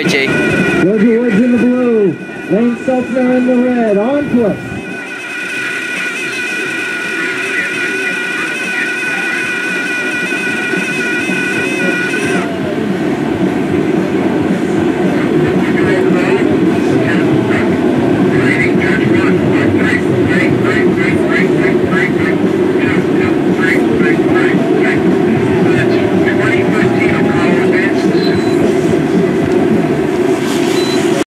right, Jay. Georgia Woods in the blue. Lane Stoltzner in the red. On to us.